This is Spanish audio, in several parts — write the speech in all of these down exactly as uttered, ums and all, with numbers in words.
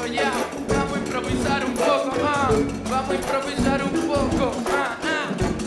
poco, ya. Vamos a improvisar un poco, ah. Vamos a improvisar un poco, ah, ah.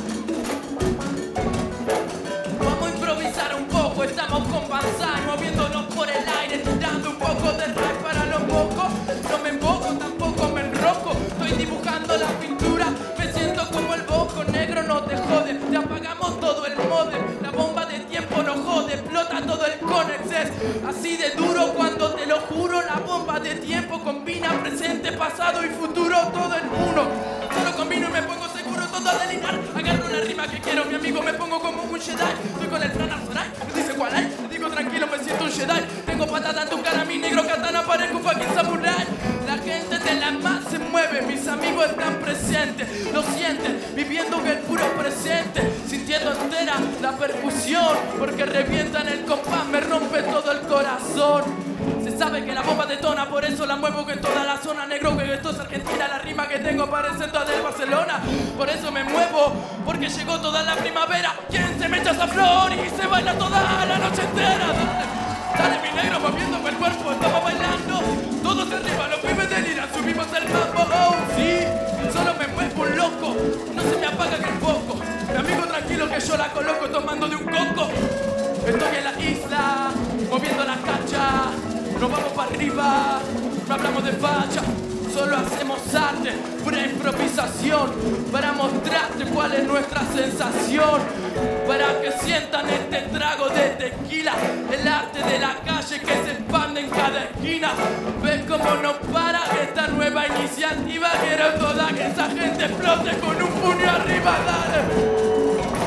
Vamos a improvisar un poco, estamos con Banzai, moviéndonos por el aire, tirando un poco de rap para los pocos. No me emboco, tampoco me enroco, estoy dibujando la pintura, me siento como el boco negro, no te jode, te apagamos todo el modem, la bomba de tiempo no jode, explota todo el conex, es así de duro cuando te lo juro, la bomba de tiempo combina presente, pasado y futuro, todo en uno, solo combino y me pongo seguro, todo a delinear, agarro la rima que quiero, mi amigo, me pongo como un Jedi, estoy con el Fran Arzoray, me dice cuál hay, le digo tranquilo, me siento un Jedi, tengo patada en tu cara, mi negro katana, parezco un fucking samurai, la gente de la más se mueve, mis amigos están presentes, lo sienten, viviendo en el puro presente, sintiendo entera la percusión, porque revientan el compás, me rompe todo el corazón. Se sabe que la bomba detona, por eso la muevo en toda la zona, negro, que esto es Argentina, la rima que tengo parece toda de Barcelona, por eso me muevo, porque llegó toda la primavera, ¿quién se me echa esa flor y se baila toda la noche entera? Dale, dale mi negro, moviendo el cuerpo, estamos bailando, todos arriba, los pibes deliran, subimos el mambo, oh sí, solo me muevo un loco, no se me apaga que el foco, mi amigo tranquilo que yo la coloco tomando de un coco, estoy en la isla, moviendo la cancha, nos vamos para arriba, no hablamos de facha, solo hacemos arte, pura improvisación, para mostrarte cuál es nuestra sensación, para que sientan este trago de tequila, el arte de la calle que se expande en cada esquina, ves cómo no para esta nueva iniciativa, quiero toda que esa gente explote con un puño arriba, dale.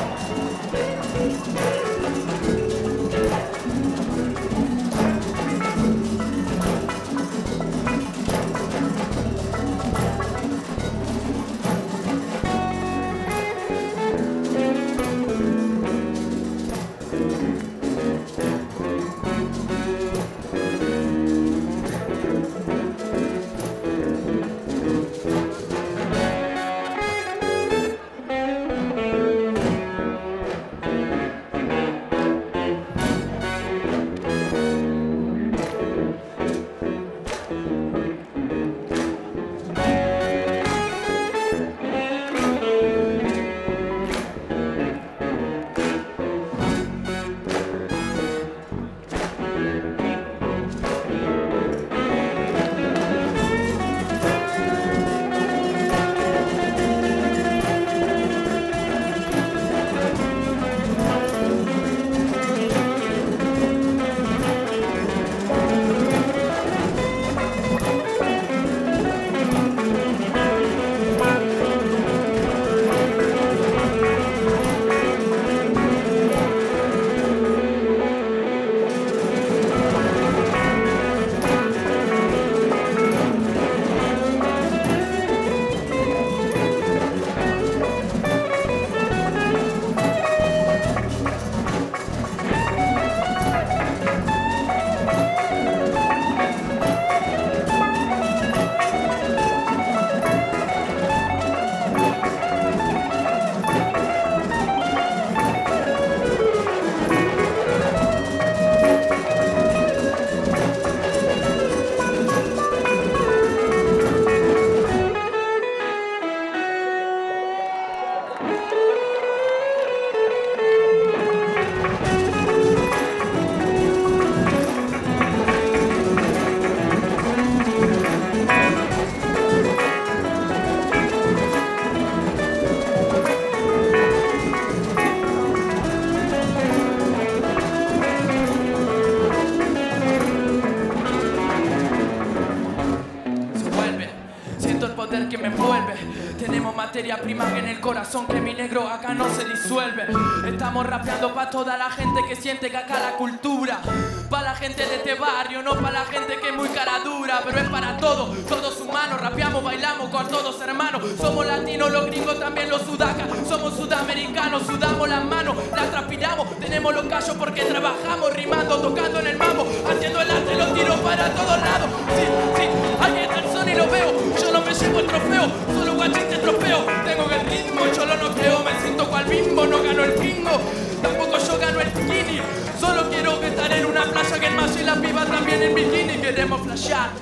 Que me envuelve, tenemos materia prima en el corazón que mi negro acá no se disuelve. Estamos rapeando pa' toda la gente que siente que acá la cultura, pa' la gente de este barrio, no pa' la gente que es muy cara dura, pero es para todos, todos humanos, rapeamos, bailamos con todos hermanos, somos latinos, los gringos también los sudacas, somos sudamericanos, sudamos las manos, las transpiramos, tenemos los callos porque trabajamos, rimando, tocando en el mambo, haciendo el arte, los tiros para todos lados. Sí, sí, ahí está el son y lo veo, yo no me llevo el trofeo, solo guachín te trofeo, tengo el ritmo, yo lo no creo, me siento cual bimbo, no gano el bingo, tampoco yo gano el skinny, solo quiero estar en una playa que el macho y la piba también en bikini, queremos flashear.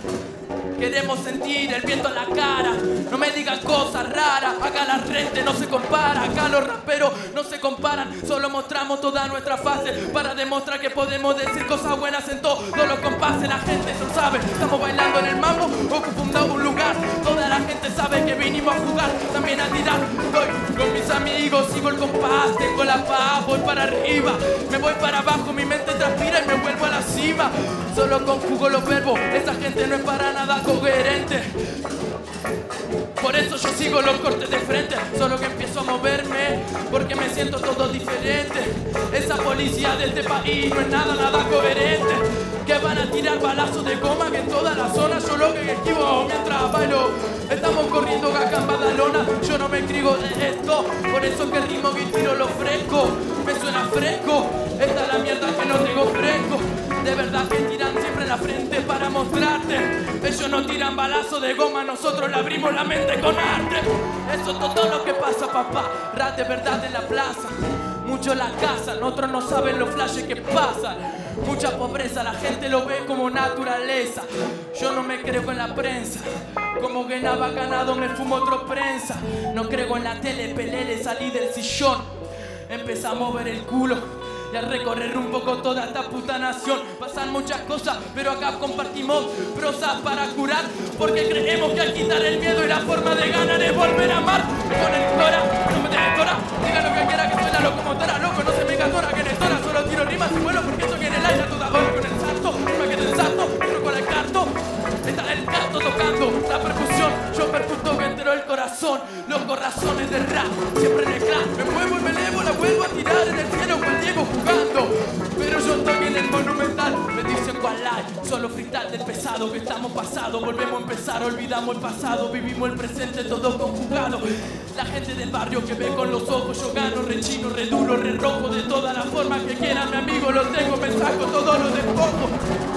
Queremos sentir el viento en la cara. No me digan cosas raras. Acá la gente no se compara. Acá los raperos no se comparan. Solo mostramos toda nuestra fase para demostrar que podemos decir cosas buenas en todos los compases. La gente eso sabe. Estamos bailando en el mambo, ocupando un lugar. Toda la gente sabe que vinimos a jugar, también a tirar. Voy con mis amigos, sigo el compás. Tengo la paz, voy para arriba. Me voy para abajo, mi mente transpira y me vuelvo a la cima. Solo conjugo los verbos. Esa gente no es para nada coherente. Por eso yo sigo los cortes de frente. Solo que empiezo a moverme porque me siento todo diferente. Esa policía de este país no es nada, nada coherente. Que van a tirar balazos de goma que en toda la zona yo lo que esquivo mientras bailo. Estamos corriendo acá en Badalona. Yo no me escribo de esto. Por eso que rimo y tiro lo fresco. Me suena fresco. Esta es la mierda que no tengo fresco. De verdad que tiran siempre en la frente para mostrarte. Ellos no tiran balazos de goma, nosotros le abrimos la mente con arte. Eso es todo lo que pasa, papá. Rap de verdad en la plaza. Muchos la cazan, otros no saben los flashes que pasan. Mucha pobreza, la gente lo ve como naturaleza. Yo no me creo en la prensa. Como que nada ganado me fumo otro prensa. No creo en la tele, pelele, salí del sillón. Empecé a mover el culo y a recorrer un poco toda esta puta nación. Pasan muchas cosas, pero acá compartimos prosas para curar. Porque creemos que al quitar el miedo y la forma de ganar es volver a amar. Con el cora, no me dejes cora. Diga lo que quiera que soy la locomotora. Loco, no se me catora que en el tora solo tiro rimas y vuelo porque estoy en el aire toda hora con el salto. No me quedo en salto, pero con el carto. Está el canto tocando la percusión. Yo percuto que entero el corazón. Los corazones de rap, siempre en el clan. Me muevo y me elevo, la vuelvo a tirar en el cielo con el Diego jugando. Pero yo estoy en el monumental. Me dicen cuál hay, solo freestyle del pesado que estamos pasados. Volvemos a empezar, olvidamos el pasado. Vivimos el presente, todo conjugado. La gente del barrio que ve con los ojos. Yo gano, rechino, re duro, re rojo. De todas las formas que quieran, mi amigo, lo tengo. Me saco todo lo despojo.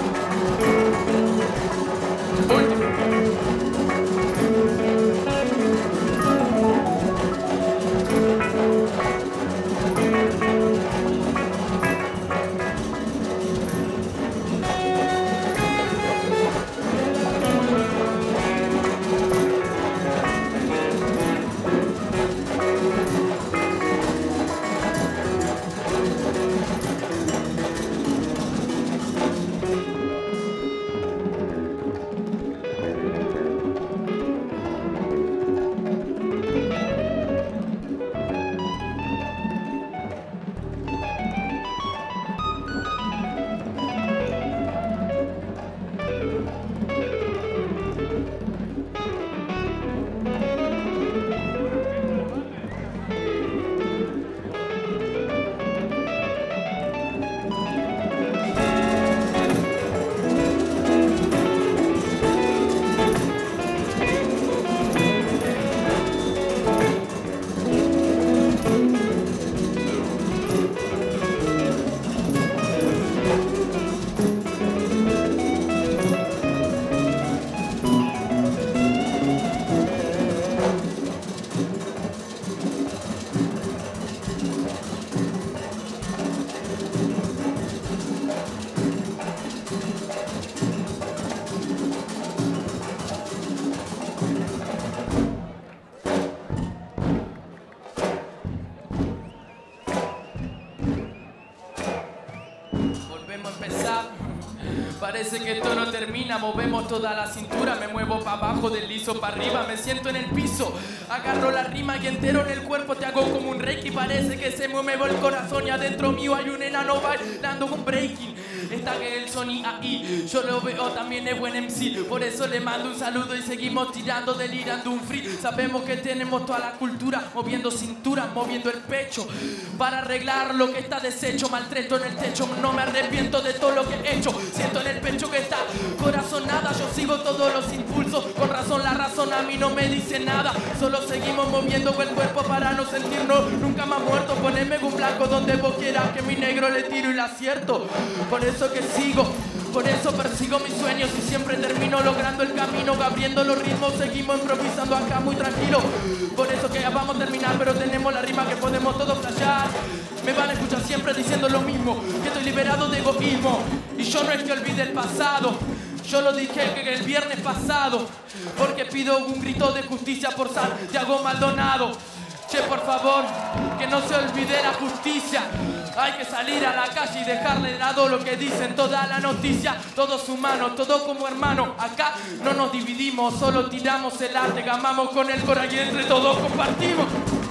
Parece que esto no termina, movemos toda la cintura. Me muevo para abajo, deslizo para arriba, me siento en el piso. Agarro la rima y entero en el cuerpo te hago como un reiki. Parece que se me mueve el corazón y adentro mío hay un enano bailando con breaking. Está que el Sony ahí, yo lo veo, también es buen M C. Por eso le mando un saludo y seguimos tirando, delirando un free. Sabemos que tenemos toda la cultura, moviendo cintura, moviendo el pecho para arreglar lo que está deshecho. Maltrecho en el techo, no me arrepiento de todo lo que he hecho. Siento en el pecho que está corazonada, yo sigo todos los impulsos. Con razón la razón a mí no me dice nada. Solo seguimos moviendo el cuerpo para no sentirnos nunca más muertos. Poneme un blanco donde vos quieras, que mi negro le tiro y la acierto. Por eso que sigo, por eso persigo mis sueños y siempre termino logrando el camino, abriendo los ritmos, seguimos improvisando acá muy tranquilo. Por eso que ya vamos a terminar, pero tenemos la rima que podemos todos flashear. Me van a escuchar siempre diciendo lo mismo, que estoy liberado de egoísmo. Y yo no es que olvide el pasado, Yo lo dije que el viernes pasado, porque pido un grito de justicia por Santiago Maldonado. Che, por favor, que no se olvide la justicia. Hay que salir a la calle y dejarle de lado lo que dicen toda la noticia. Todos humanos, todos como hermanos. Acá no nos dividimos, solo tiramos el arte, gamamos con el coraje y entre todos compartimos.